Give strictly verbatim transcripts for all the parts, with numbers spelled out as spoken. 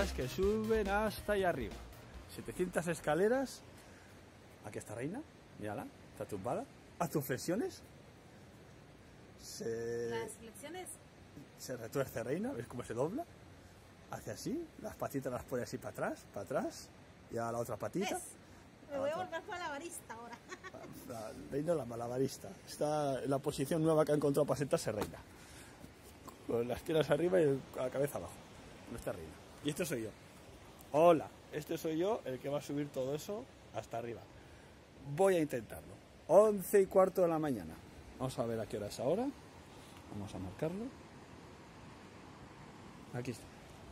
escaleras que suben hasta allá arriba. setecientas escaleras. Aquí está Reina, mírala, está tumbada. Haz tus flexiones. Se... Las flexiones. Se retuerce Reina, ¿ves cómo se dobla? Hace así, las patitas las pone así para atrás, para atrás, y a la otra patita. ¿Ves? Me voy a volver malabarista ahora. La Reina la malabarista. Está en la posición nueva que ha encontrado para sentarse Reina. Con las piernas arriba y la cabeza abajo. No está Reina. Y este soy yo. Hola, este soy yo, el que va a subir todo eso hasta arriba. Voy a intentarlo. Once y cuarto de la mañana. Vamos a ver a qué hora es ahora. Vamos a marcarlo. Aquí está.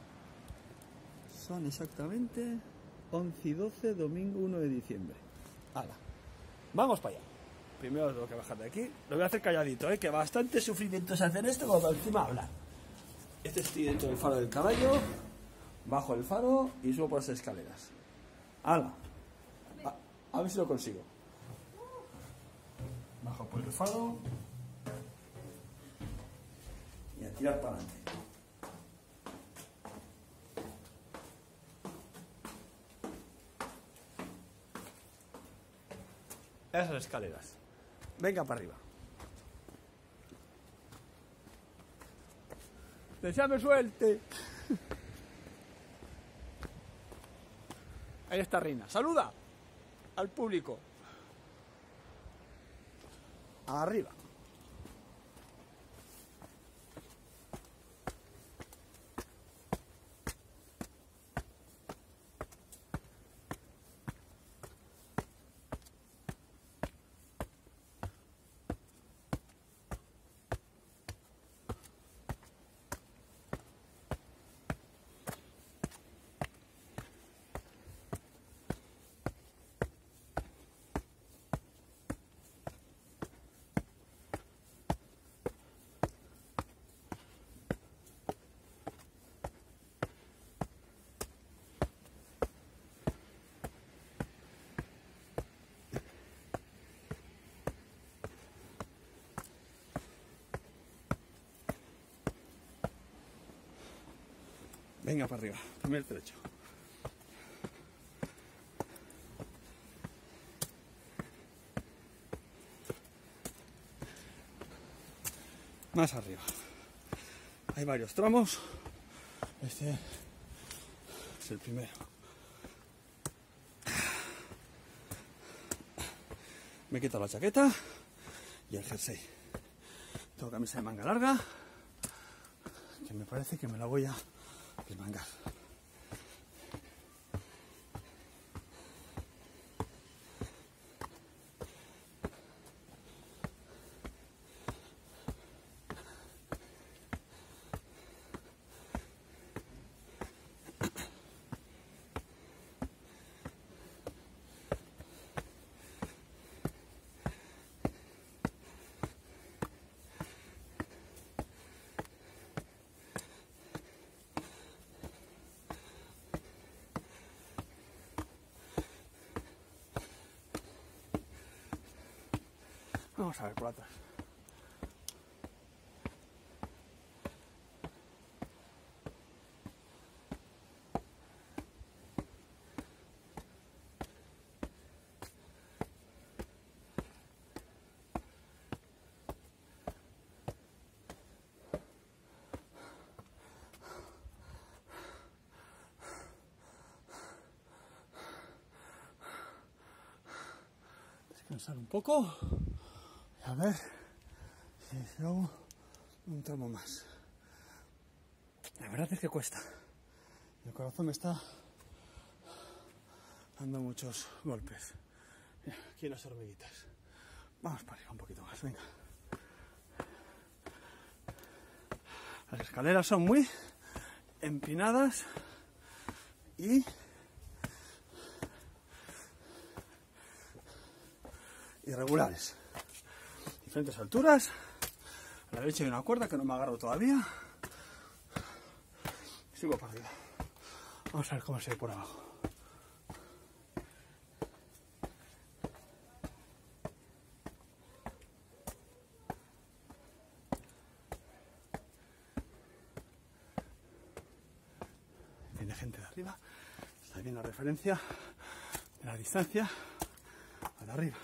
Son exactamente once y doce, domingo uno de diciembre. ¡Hala! Vamos para allá. Primero tengo que bajar de aquí. Lo voy a hacer calladito, ¿eh? Que bastante sufrimiento es hacer esto cuando encima habla. Este estoy dentro del faro del caballo. Bajo el faro y subo por las escaleras. ¡Hala! A, a ver si lo consigo. Bajo por el faro. Y a tirar para adelante. Esas escaleras. Venga para arriba. ¡Deseame suelte! Ahí está Reina. ¡Saluda! Al público. Arriba. Venga para arriba, primer trecho. Más arriba. Hay varios tramos. Este es el primero. Me he quitado la chaqueta y el jersey. Tengo camisa de manga larga, que me parece que me la voy a desmangar. Vamos a ver por atrás. Descansar un poco. A ver si luego un tramo más. La verdad es que cuesta. El corazón me está dando muchos golpes. Mira, aquí las hormiguitas. Vamos para arriba un poquito más, venga. Las escaleras son muy empinadas y irregulares. Diferentes alturas. A la derecha hay una cuerda que no me agarro todavía. Sigo para arriba. Vamos a ver cómo se ve por abajo. Tiene gente de arriba. Está bien la referencia de la distancia a de arriba.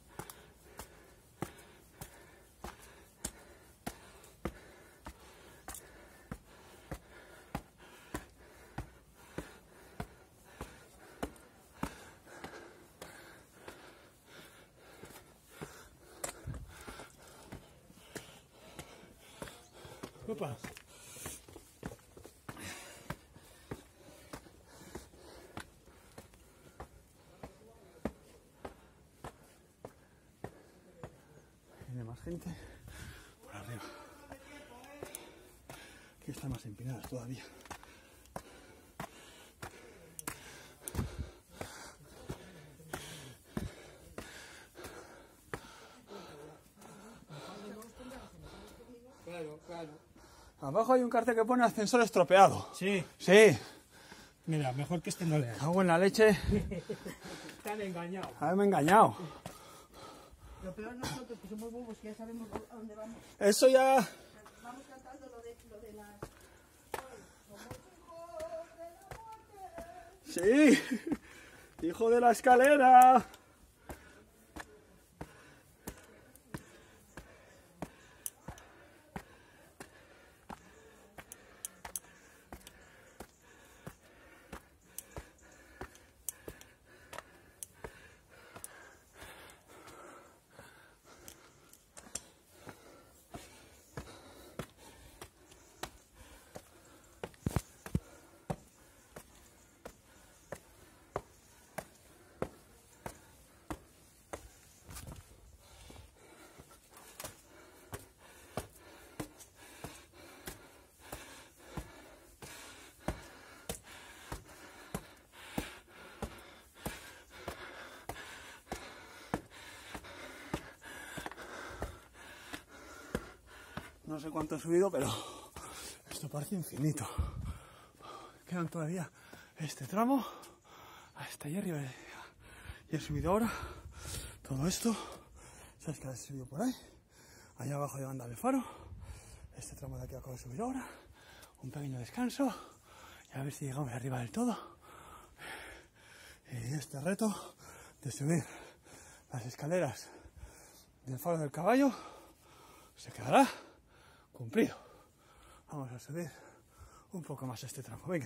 Opa. Viene más gente por arriba. Aquí están más empinadas todavía. Claro, claro. Abajo hay un cartel que pone ascensor estropeado. Sí. Sí. Mira, mejor que este no lea. Cago en la leche. Te han engañado. Haberme engañado. Lo peor nosotros, que somos bobos, que ya sabemos a dónde vamos. Eso ya... Vamos cantando lo de, lo de las... Somos hijos de la muerte. Sí. Hijo de la escalera. No sé cuánto he subido, pero esto parece infinito. Quedan todavía este tramo hasta allá arriba. Y he subido ahora todo esto. Sabes que he subido por ahí. Allá abajo llegando al faro. Este tramo de aquí acabo de subir ahora. Un pequeño descanso. Y a ver si llegamos arriba del todo. Y este reto de subir las escaleras del faro del caballo se quedará cumplido. Vamos a subir un poco más este tramo. Venga.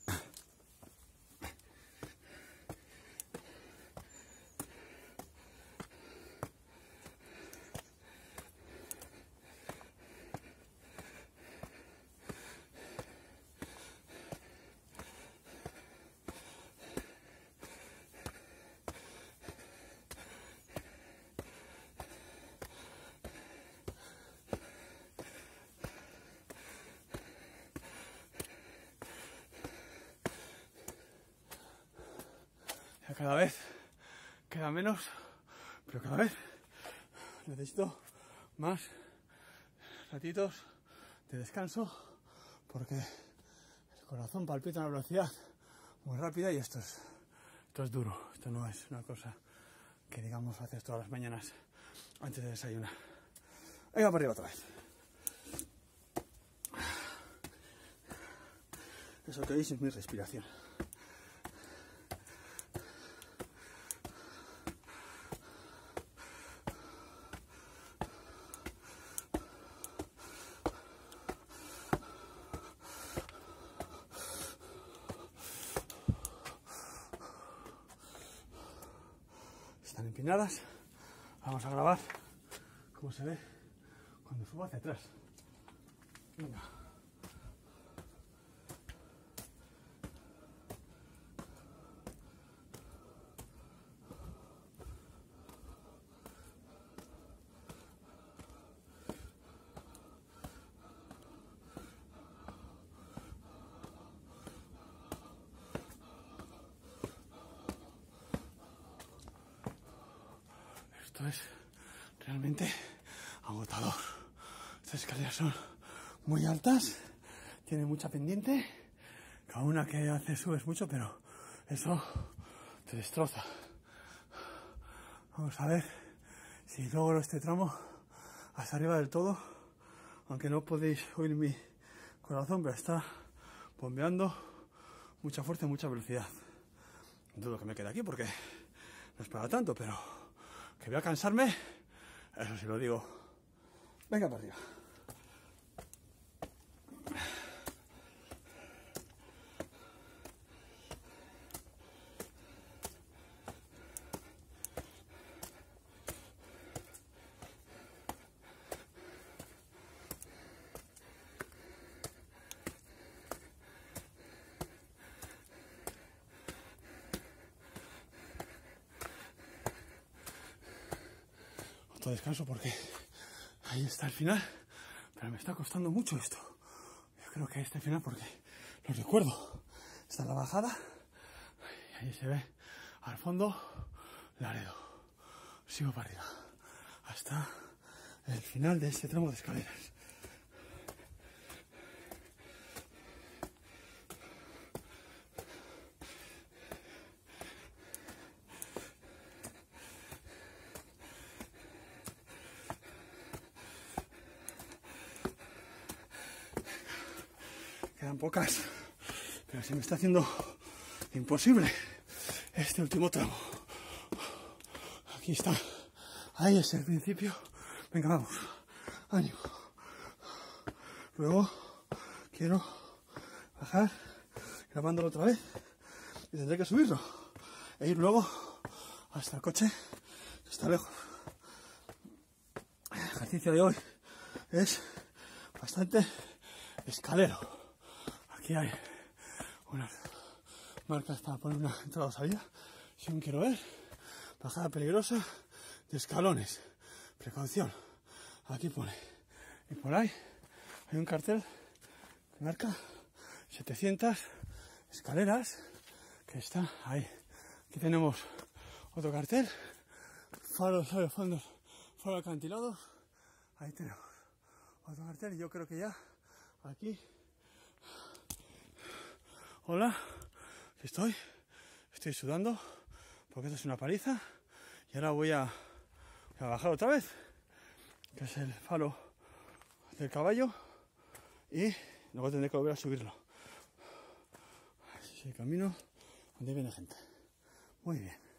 Cada vez queda menos, pero cada vez necesito más ratitos de descanso porque el corazón palpita a una velocidad muy rápida y esto es, esto es duro. Esto no es una cosa que digamos haces todas las mañanas antes de desayunar. Venga para arriba otra vez. Eso que veis es mi respiración. Están empinadas. Vamos a grabar cómo se ve cuando subo hacia atrás. Venga. Esto es realmente agotador. Estas escaleras son muy altas, tienen mucha pendiente. Cada una que haces subes mucho, pero eso te destroza. Vamos a ver si logro este tramo hasta arriba del todo, aunque no podéis oír mi corazón, pero está bombeando mucha fuerza y mucha velocidad. Dudo que me quede aquí porque no es para tanto, pero que voy a cansarme, eso sí lo digo. Venga para arriba. Otro descanso porque ahí está el final, pero me está costando mucho esto. Yo creo que ahí está el final porque lo recuerdo. Está la bajada y ahí se ve al fondo Laredo. Sigo para arriba hasta el final de este tramo de escaleras. Quedan pocas, pero se me está haciendo imposible este último tramo. Aquí está, ahí es el principio. Venga, vamos, ánimo. Luego quiero bajar grabándolo otra vez y tendré que subirlo e ir luego hasta el coche que está lejos. El ejercicio de hoy es bastante escalero. Aquí hay unas marcas para poner una entrada o salida. Si aún quiero ver, bajada peligrosa de escalones. Precaución. Aquí pone. Y por ahí hay un cartel que marca setecientas escaleras que está ahí. Aquí tenemos otro cartel. Faros, faros, fondos, faro acantilados. Ahí tenemos otro cartel y yo creo que ya aquí. Hola, aquí estoy, estoy sudando porque esto es una paliza y ahora voy a, voy a bajar otra vez, que es el faro del caballo, y luego tendré que volver a subirlo. Así es el camino donde viene gente. Muy bien.